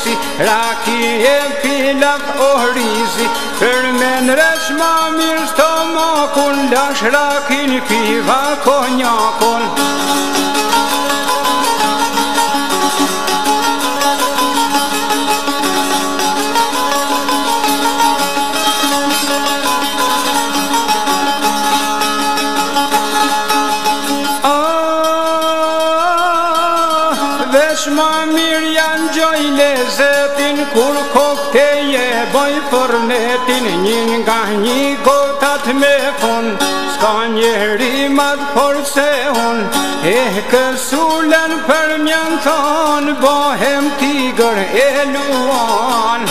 risi, raki e pilak o risi. Për men resh ma mirë stomakun, lash rakin piva konjakun. Vesh ma mirë janë gjoj lezetin, kur kokteje boj për netin, njën nga një gotat me fun, s'ka njeri madh por se un, kësullen për mjan thon, bohem tigër e luan.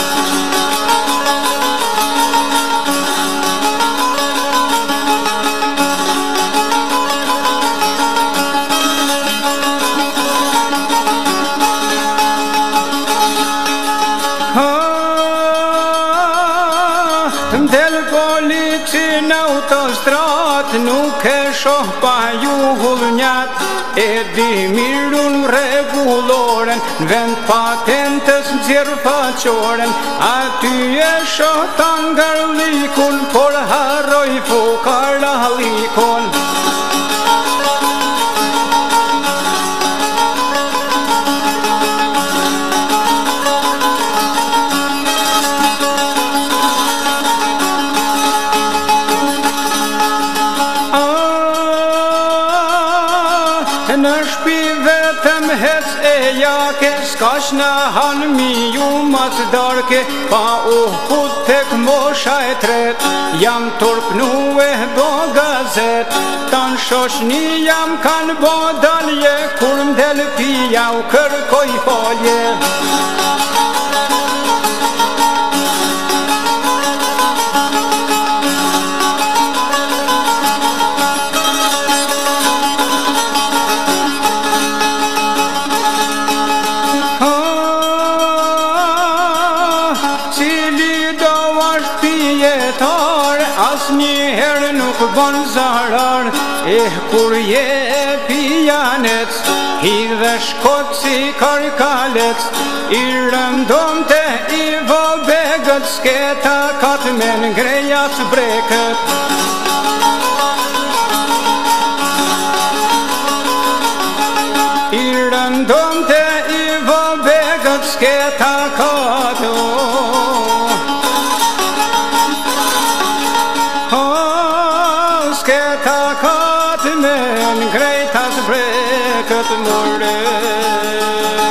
Del polici në autostrat, nuk e shoh pa ju hullnjat, e di mirun reguloren, në vend patentës nxjerr faqoren, aty e shoh tangarlikun, por harroj fukarallikun. Në shpi vetëm hec e jake, s'kash në han mi ju mas darke, pa u hut tek mosha e tret, jam turpnu e bo gazet, tan shoshni jam kan bo dalje, kur m'del pija u kërkoj folje. As njëherë nuk bon zarar, kur je pijanec, hidhe shkot si karkalec, i rëndom te i vobegët, sketa kat me ngrejat breket. I rëndom te i vobegët, sketa kat sketa kat me ngrejtas breket more.